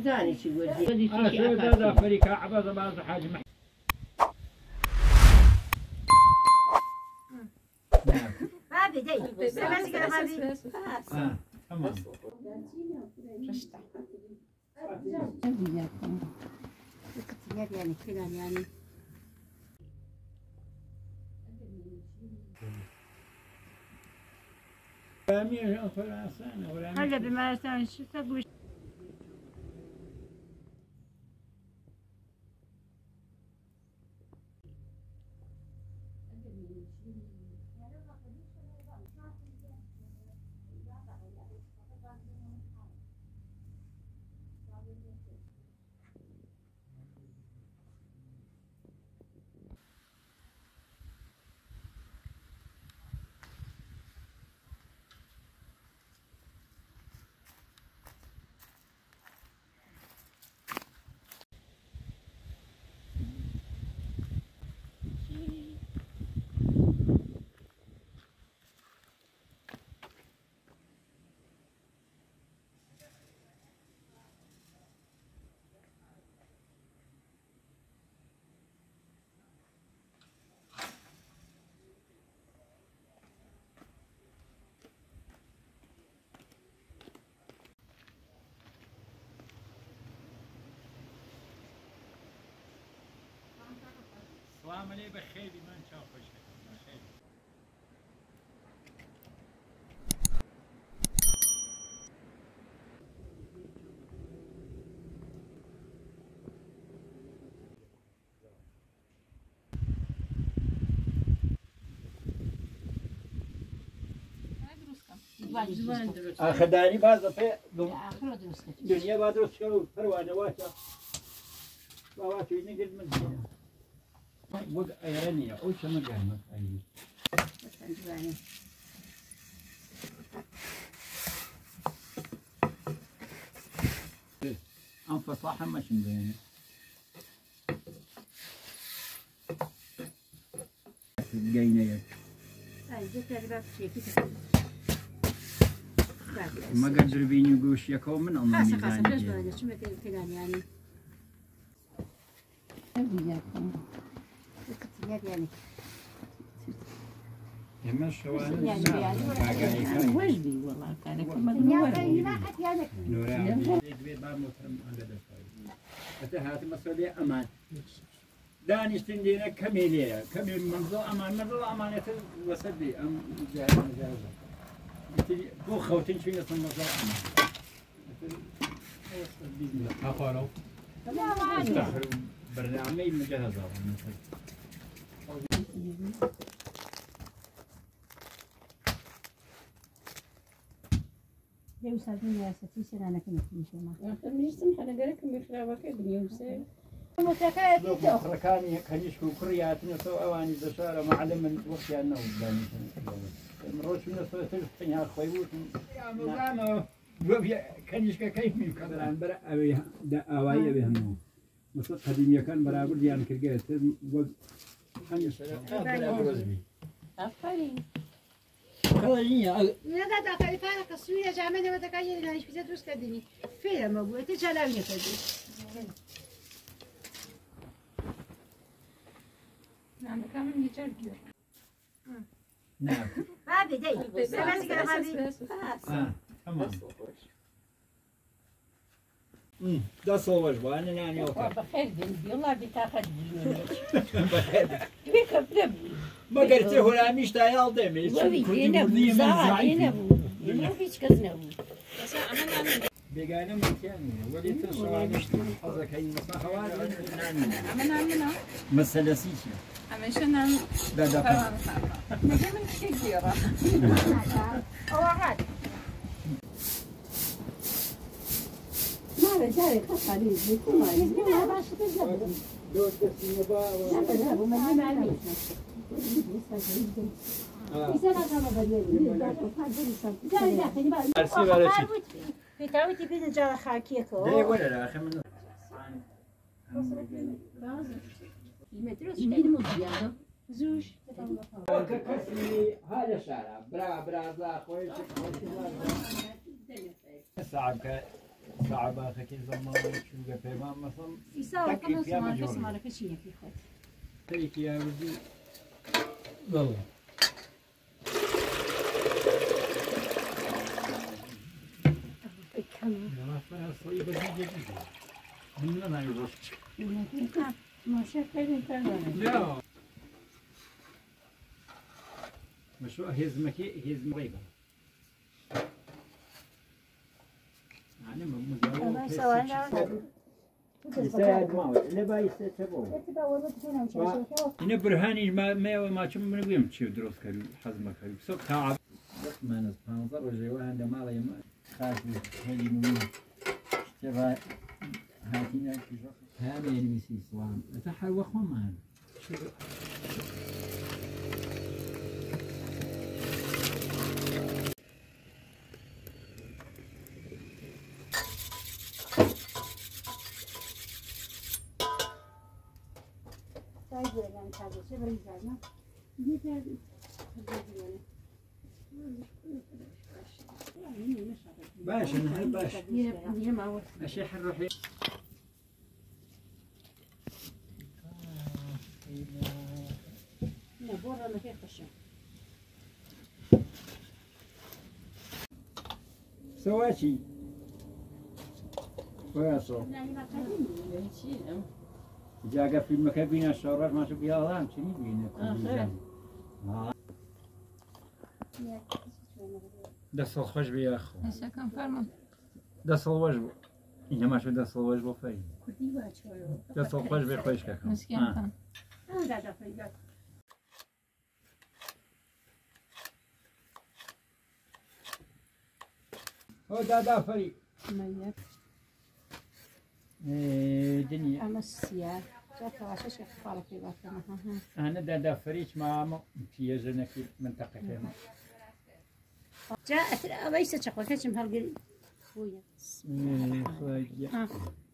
زاني شو ودي شو ده فريق عبد بعض حاجة ما بدي بس كده ما بدي تمام يعني كده يعني هلا بما شو تقول السلام عليكم بخير ما نشوف وجهك بخير. خداني بعض في دنيا بعض رسول فروانة واسع واسع نقل من وقع يعني أو شو مقامك أي أنفس صح ما شندين جاينا ما قدر بيني وقوش يكون من الله ميزاني شو كده يعني يعني يما الشوارع يعني وجبي والله كان هذه مسؤولية أمان دانش تندينا كميلية كميل منظور أمانة وسبي أم جاهزة بو خوتين شو يصير منظور أمان أقولوا استخر برنامج مجهزة يوسف يا ستي سنة أنا كنت مشوما. مش سمح أنا قالك مخرابة كده يوسف. متكاتي. ركاني كنيشكو كريات نسوا أواني دشارة معلم وقت أنه داني. مروش من نسوا تلفينها خويوت. يا مزامة. كنيشكا كيف من كذا عن برا أبيها دا أواي بهم. مثل قديم يكان برابر ديان كرجات لا داخل فارق السوية جامعنا وتكاين يعني في تدرس كدني فيها موجودة تجلاوية كدني نعم كامل يجرب نعم ما بدي بس كده ما بدي تمام ده صور وانا يعني اوكي بخير بنتي والله بتاخذ بيك بلبي ما قلت هو مش تايل دمي هنا ما فيش كذا بيجانا مكاني وليت الصور مش حظك هي مصاحوات عملنا مسألة سيشة عمشنا ده من كثيرة أوعد ما رجالي خطري بيكون ما باش تجرب دوت السنبا لا وما ما عليك في تاوتي بين جار خاكيكو ده ولا لا أخي من زوج هذا الشارع برا ذا خوي صعب صعبة كي زمان شو قبل مثلا يساوي كم اسمه كشيء في خد تريك يا ولدي والله ما فيها صيبة جديدة من أنا يرش ما شكل لا مشروع هزم ريبة يعني يساعد معه اللي بايس تبوه إن برهاني ما شو من وين تشوف دروس كلو حزمة كلو سوق تعب ما نسمع نظر وجوا عند ما لا خاص هذي من تبع هاتينا هذا يلمسي إسلام تحر وخم هذا باش نهار باش ماشي حنروح سواتي وياصل جاء في المكان بين الشورات ما شوف يا شنو بينا دصل خوش بيا اخو هسه كم فرمان دصل وجبه إنما شو دصل وجبه فين دصل خوش بيا خوش كاكا مسكين كان هو دادا فري دنيا أمسيا جات عشاش يخفى في بطنها أنا دادا فريش مع امتيازنا في منطقة كامل جاءت أبيس تشقى كشم هالقري خويا خويا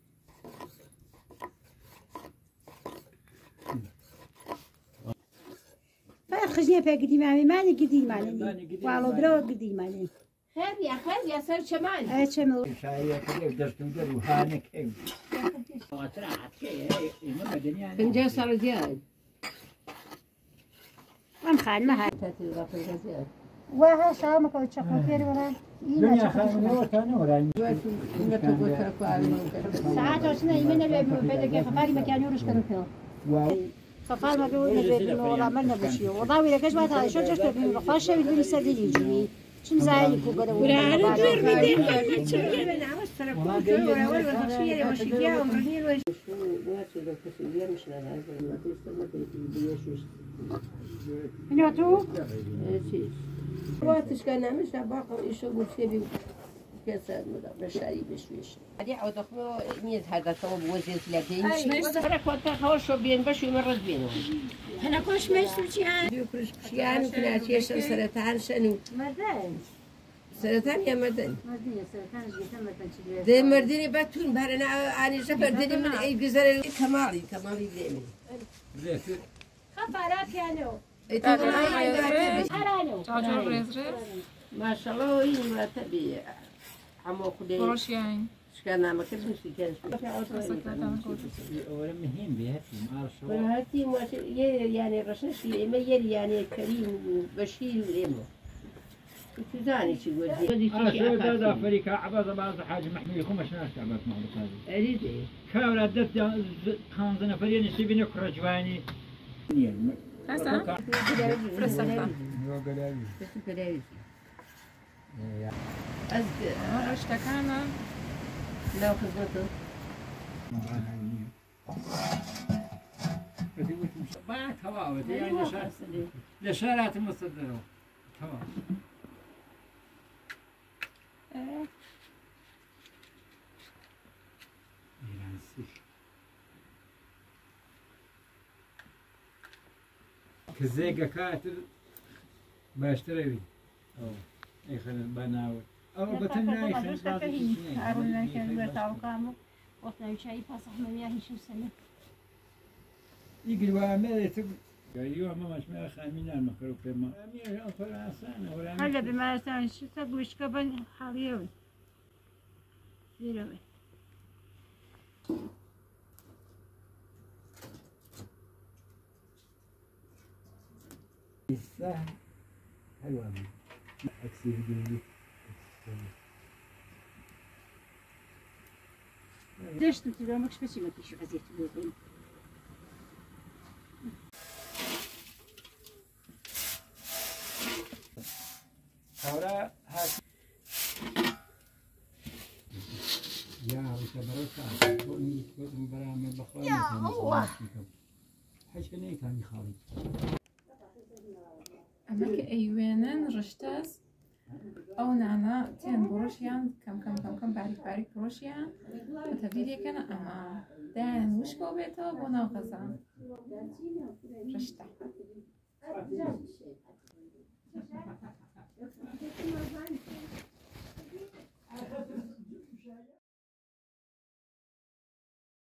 فخرجنا في قديم عمي مالي قديم علي والله برو قديم علي خير يا سر شمال أي شمل شاية كده درت ندر وهانك إيه وطلعت كده إنما الدنيا فنجان صار زياد أم خال ما هاي تاتي رافع زياد وها شامك أو تشقى فيري ولا دنيا خامنة وتانورا ساعات وسنا يمنا اللي بدك خفاري مكان يورش كانوا فيه خفار ما بيقول ولا مرنا بشيء وضاوي لك ايش ما تعرف شو جشت في خاشه بدون سدي يجي شو زايك وكذا ولا عارف غير بدي شو من عاوز ترى ولا ولا تشيري وش فيها ومدير وش هنا تو وقتش كان نعمل باقي يشوفوا فيه كسر بشاري بشويش هذه عود أخوه مية هذا ثوب وزن ثلاثين أنا كنت أخوه شو بين بشوي مرة بينهم أنا كلش ما يسوي يوكرش يعني كنا تيشن سرطان شنو مردان سرطان يا مردان مردين سرطان جيتم مثلا ده مرديني باتون بهرنا أنا جبر دني من أي جزر كمالي دائما خفارات يالو ما شاء الله هي مرتبة عمو خدي وش يعني؟ شكلنا ما كنتش في كان ولا مهم بها في معرش هاتي ما يعني رشنش الإما يعني كريم وبشير والإما شو ثاني شو ودي شو دادا فريق عباد بعض حاجة محمية كم شناش عباد معروف هذه أريد كاولا دت خانزنا فريق نسيبنا كرجواني هسا فرصة اشتكانا لو خدمته بعد هواء يعني لشارات المصدرة هواء كزيقة كاتل باشتري أو يخل بناوي أو بتناي خل أرونا كان بتاعو كامو وقتنا شيء فصح من ياهي شو سنة يجي وعمل تقول أيوة ما مش ما خامين المكروه كمان أمير أخر عسانة ولا هلا بما سان شو تقول إيش كبن حريوي بیرون الساعة حلوة أكسي بدوني ليش تنتظر ماكش بس ما كيشوف هذه التلوثين هؤلاء هات يا وتبرك توني تكون برامج بخواني يا حاجة كني كان خالي أما كأيوانن رشتاس أو نعنا تين بروشيان كم باریک بروشيان وتبديل يكنا أما دان وش كوبيتو بناقصان رشتا